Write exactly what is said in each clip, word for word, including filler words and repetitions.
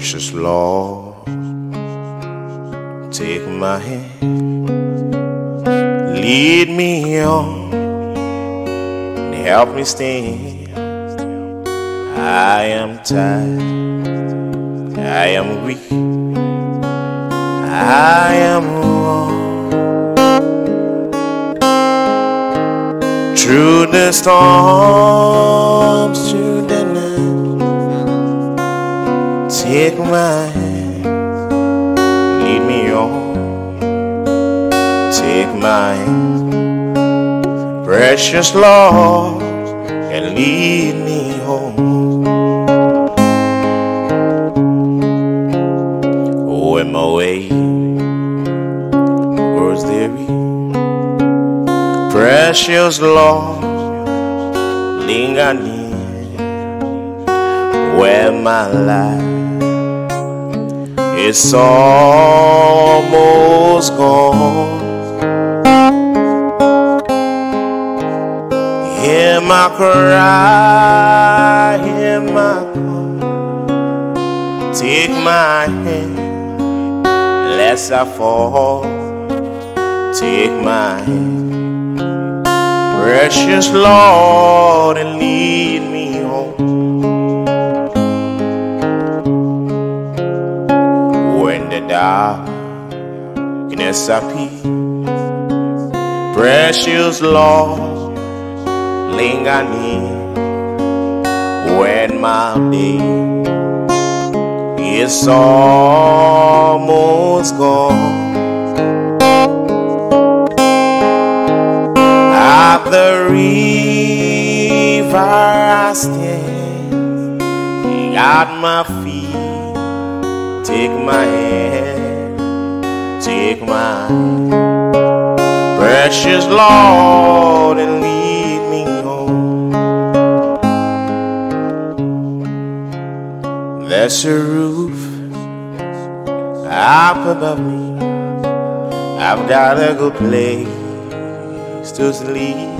Precious Lord, take my hand, lead me on, and help me stand. I am tired, I am weak, I am wrong. Through the storms, through the night, take my hand, lead me on, take my hand, precious Lord, and lead me home. Oh, in my way grows weary, precious Lord, linger near where my life it's almost gone. Hear my cry, hear my call. Take my hand, lest I fall. Take my hand, precious Lord, and lead me home. Darkness appear, precious Lord, linger near when my day is almost gone. At the river I stand, at my feet, take my hand, take my hand, precious Lord, and lead me home. There's a roof up above me, I've got a good place to sleep.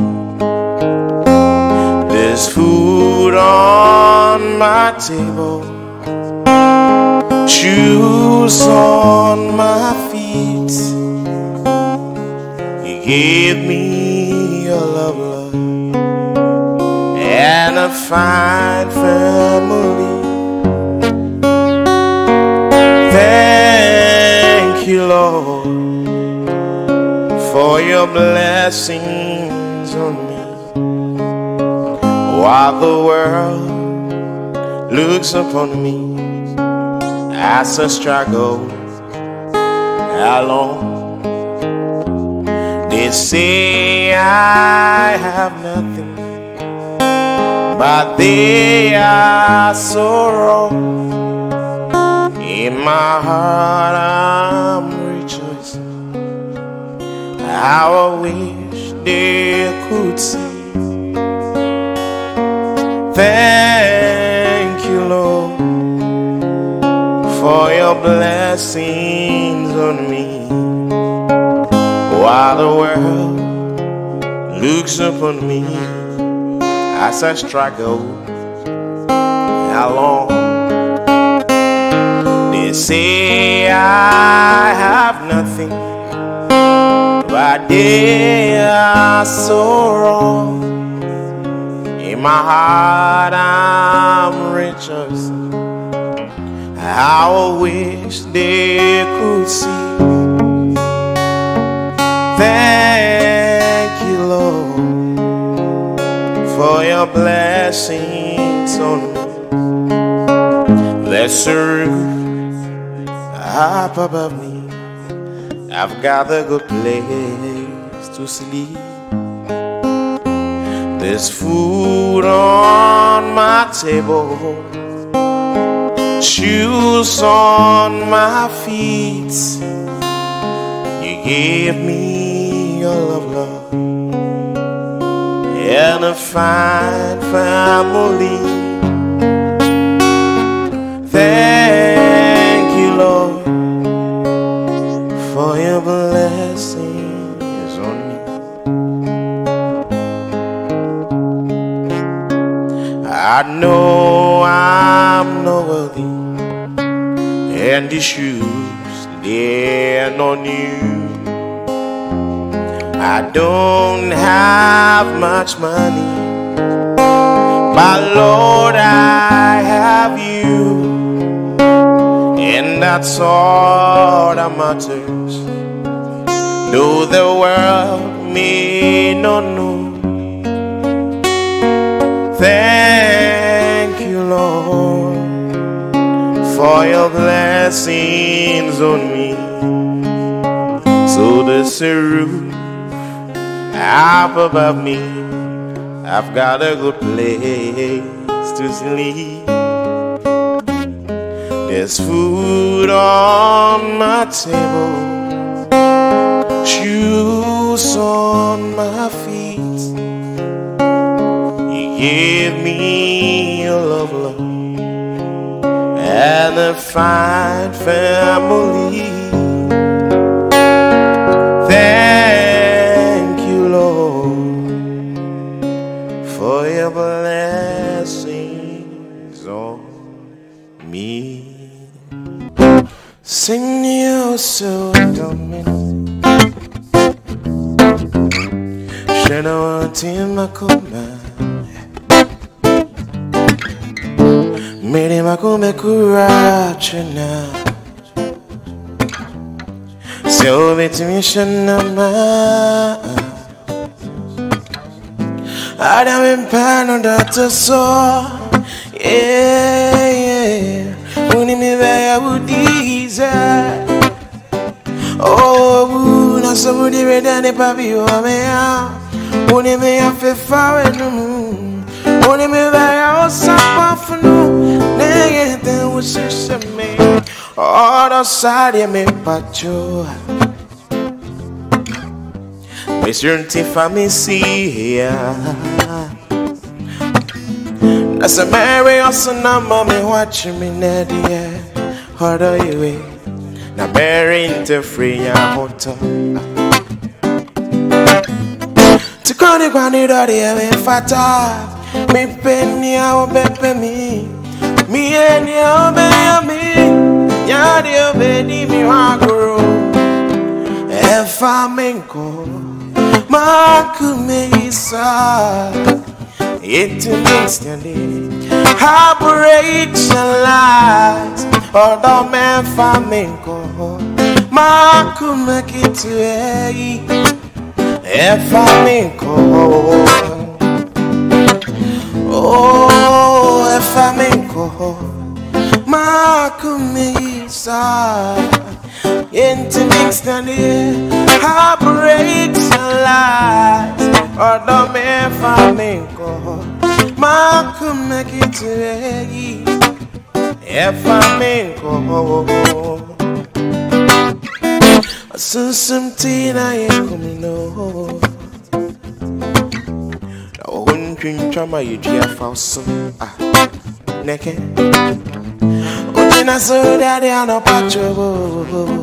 There's food on my table, shoes on my feet. You gave me your love, love, and a fine family. Thank you, Lord, for your blessings on me. While the world looks upon me as I struggle alone, they say I have nothing, but they are so wrong. In my heart I'm rejoicing, how I wish they could see. Thank you, Lord, for your blessings on me. While the world looks upon me as I struggle along, they say I have nothing, but they are so wrong. In my heart I'm rejoicing, how I wish they could see. Thank you, Lord, for your blessings on me. There's a roof up above me, I've got a good place to sleep. There's food on my table, shoes on my feet. You gave me your love, love, and a fine family. Thank you, Lord, for your blessings on me. I know I'm not worthy, and the shoes they're not new. I don't have much money, but Lord, I have you, and that's all that matters. Though the world may not know. Thank you, Lord, for your blessings on me. So there's a roof up above me, I've got a good place to sleep. There's food on my table, shoes on my feet. You gave me your love, Lord, and a fine family. Thank you, Lord, for your blessings on me. Sing you so dominant. Shana Timakuma Made Makume Kurachana So Vitimishanama Adam in Pano Data saw Yeah, yeah Unimivaya Budiza Oh, na somebody redane papi o mea. Oni me afe fawe no. Oni me vaya o sapa funu. Nege te usise me. Oro sari me pacho. Me certain family see ya. That's a Mary also na mommy watching me nadia. How do you wait? Na bearing to free ya hoto. To kani kwani dodi ya me fata. Mi penny ya obepe mi. Mi eni ya obe ya mi. Yadi obe di mi waguru. Efa menko. Maku me isa. Into instantly. Heartbreaks and lies. Odo me faminko Maku make it to e E faminko Oh E faminko Maku me isa Into mixed and heartbreaks and lies Odo me faminko Maku make it to e If I make oh, I saw something I ain't coming over. I won't drink drama, you just found some. Ah, naked. Oh, then I saw that they are not patchable.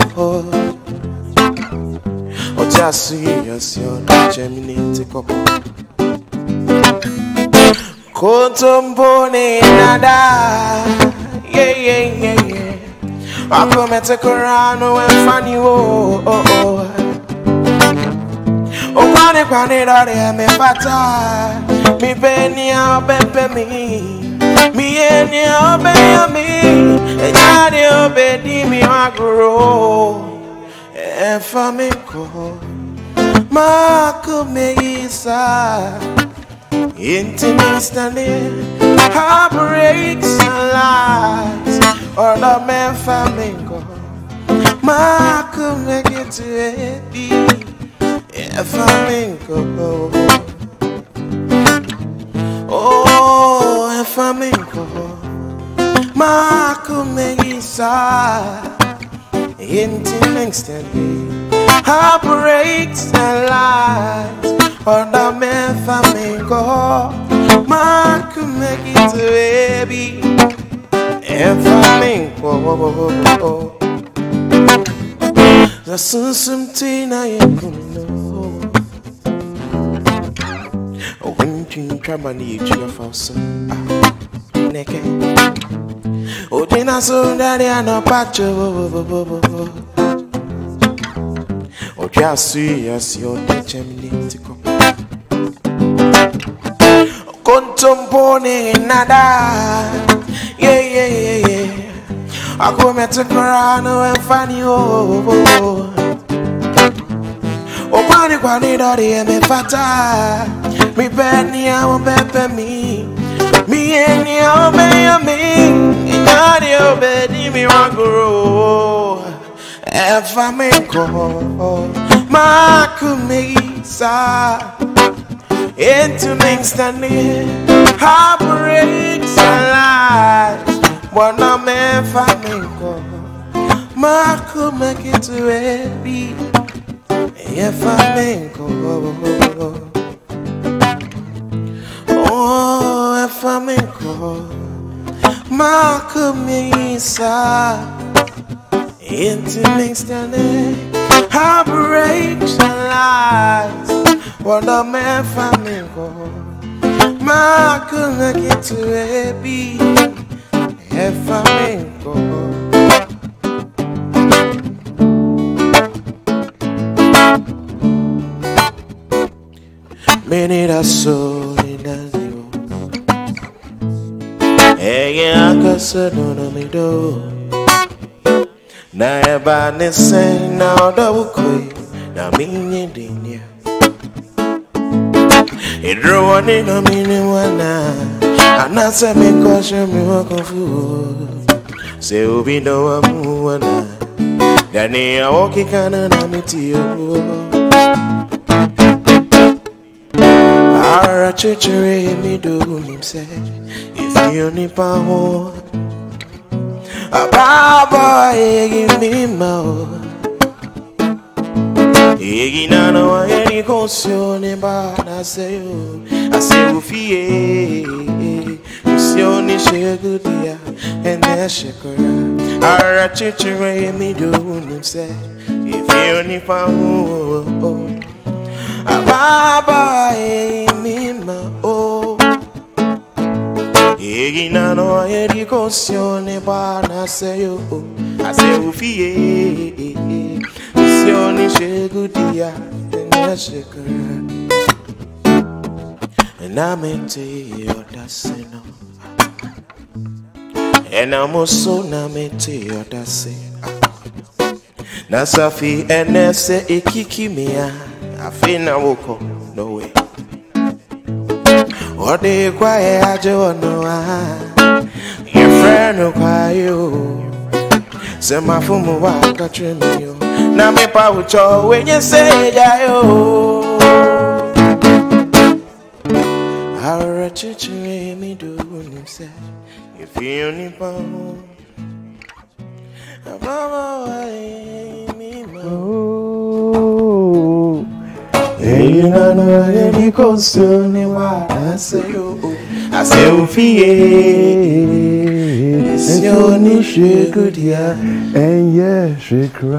Oh, just serious, you're not germinating couple. Kotombone nada. Yeah, yeah, yeah, yeah. I come at a Corano and funny, oh, oh, oh. Oh, pane, pane, dare, me fata. Me penny, I'll bepe me. Me, any, I'll be me. And yadi, oh, bedi, me, I grow. And for me, go. Marco, me, isa. Intimately, heartbreaks and lies, or the man flamingo. Marco make it to it be a flamingo. Oh, a flamingo. Marco make it sad. Intimately, heartbreaks and lies. On the man flamingo, Mark make it to baby, and flamingo. There's something I ain't gonna know. When you try my need, you have some naked. Ojina so daddy ano pacho. Oja see as your determination. Contompone nada. Yeah, yeah, yeah, yeah. I go met to Corano and Fanny. Oh, oh, Quani Quani Daddy, me fata. Me penny, I will pepper me. Me and you, obey me. In your bed, me want grow. If I make go, my kumisa. Into things that need heartbreaks and lies. But no man for me go. Ma could make it to a beat. If I may go. Oh, if I may go. Ma could make sa. Into things that need heartbreaks and lies. What a man for me go. Ma couldn't get to a beat if I may go. Many that soul in a zero. Hey, I can say no to me do. Now everybody say now that we quit. Now me and you. It drew one in a minute one night. And I said, me caution me walk on food. Say, Ubi no one move one night. Danny, I walk in Canada, me to you. Our church, me do him say, if you only power, a baba, give me more. Egina no any conscione ba na seyo aseyo fie usioni shegudia ene shekora ara chichire mi do nim say if you only found ababa mi ma o Egina no any conscione ba na seyo aseyo fie Sioni shegudia eneshekara Namete odaseno Enamoso namete odase Nasafi enese ikikimia Afina woko no way Ode kwae aje wonoa Your friend kwa you Sema fumu waka tremio Na me pa ucho when you say yo Our church me do him say if you only pound Mama me oh Hey na na any concern what I say yo I say o fie Sioni shegudia and yeah shekra.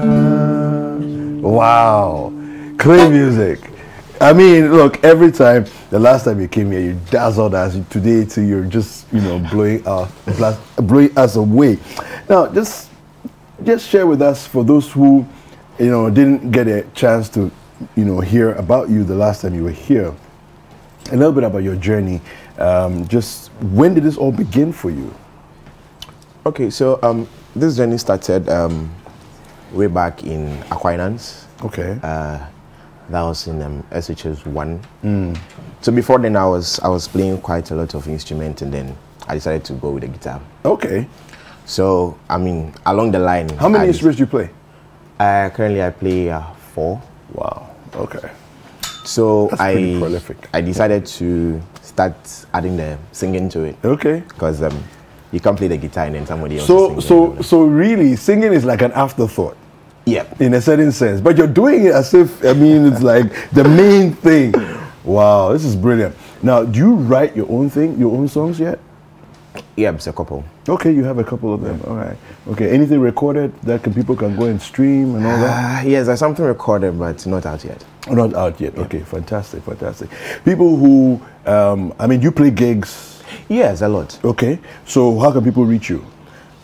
Wow, clean music. I mean, look, every time, the last time you came here, you dazzled us. Today, too, you're just, you know, blowing us, blowing us away. Now, just, just share with us, for those who, you know, didn't get a chance to, you know, hear about you the last time you were here, a little bit about your journey. Um, just, when did this all begin for you? Okay, so um, this journey started um, way back in Aquinas. Okay. Uh, that was in um, S H S one. Mm. So before then, I was I was playing quite a lot of instruments, and then I decided to go with the guitar. Okay. So I mean, along the line. How many I instruments do you play? Uh, currently, I play uh, four. Wow. Okay. So That's I pretty prolific. I decided to start adding the singing to it. Okay. Because um, you can't play the guitar and then somebody else. So so so really, singing is like an afterthought. Yeah. In a certain sense, but you're doing it as if I mean it's like the main thing. Wow, this is brilliant. Now, do you write your own thing, your own songs yet? Yeah, it's a couple. Okay, you have a couple of them. All right. Okay, anything recorded that can, people can go and stream and all that? Uh, yes, there's something recorded, but not out yet. Not out yet. Yeah. Okay, fantastic, fantastic. People who, um, I mean, you play gigs. Yes, a lot. Okay, so how can people reach you?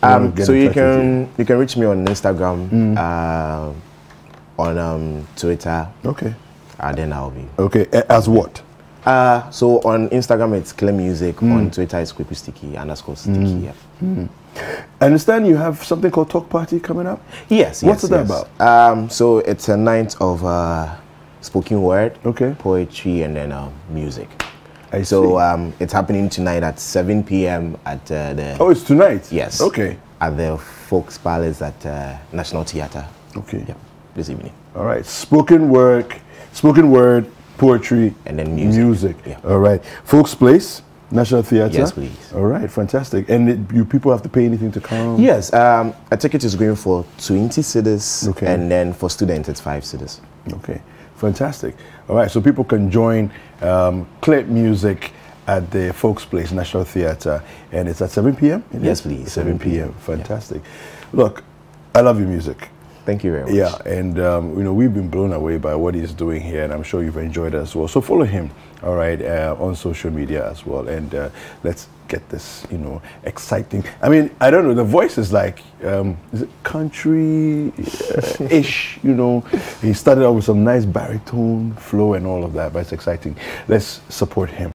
wanna Um, get so in you touch with can you can reach me on Instagram, uh, on um, Twitter, Okay. and then I'll be. Okay. a- As what? Uh, so on Instagram it's Clear Music. On Twitter it's Quippy Sticky underscore Sticky. Yeah. I understand you have something called Talk Party coming up. Yes. What's yes, that yes. about? Um, so it's a night of uh, spoken word, Okay. poetry, and then um, music. I So see. um, it's happening tonight at seven p m at uh, the Oh, it's tonight. yes Okay. at the Folks Palace at uh, National Theatre. Okay. Yeah, this evening. All right. Spoken word, spoken word, poetry, And then music. Yeah. All right. Folks Place, National Theatre. Yes, please. All right. Fantastic. And it, you people have to pay anything to come? Yes, um, a ticket is going for twenty cedis, Okay. and then for students it's five cedis. Okay. Fantastic. All right. So people can join um, Clear Music at the Folks Place National Theatre, and it's at seven p m Yes, please. seven p m Fantastic. Look, I love your music. Thank you very much. Yeah, and um, you know, we've been blown away by what he's doing here, and I'm sure you've enjoyed it as well. So follow him, all right, uh, on social media as well, and uh, let's get this, you know, exciting. I mean, I don't know, the voice is like, um, is it country-ish, you know? He started out with some nice baritone flow and all of that, but it's exciting. Let's support him.